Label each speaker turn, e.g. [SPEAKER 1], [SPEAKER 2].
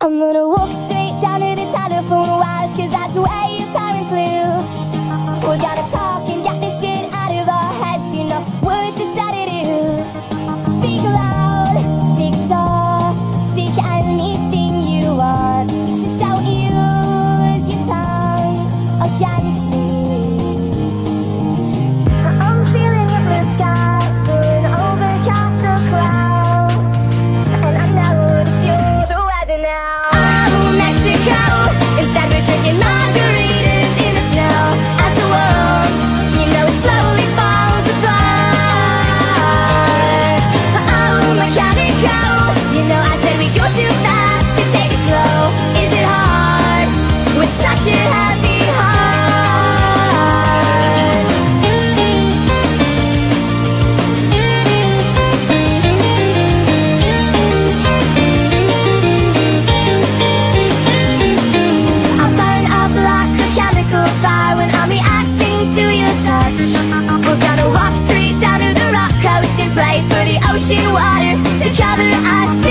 [SPEAKER 1] I'm gonna walk straight down to the telephone wires, 'cause that's where your parents live. We're gonna talk and get this shit out of our heads, you know, words are sedatives. Speak loud, speak soft, speak anything you want. Just don't use your tongue against me. I'm feeling the blue skies through an overcast of clouds, and I know that you're the weather now. Oh, Mexico, instead we're drinking margaritas in the snow. As the world, you know, it slowly falls apart. Oh, Mexico, you know, I said we go too fast to take it slow. Is it hard with such a heavy heart? I burn up like a chemical fire when I'm reacting to your touch. We're gonna walk straight down to the rock coast and pray for the ocean water to cover us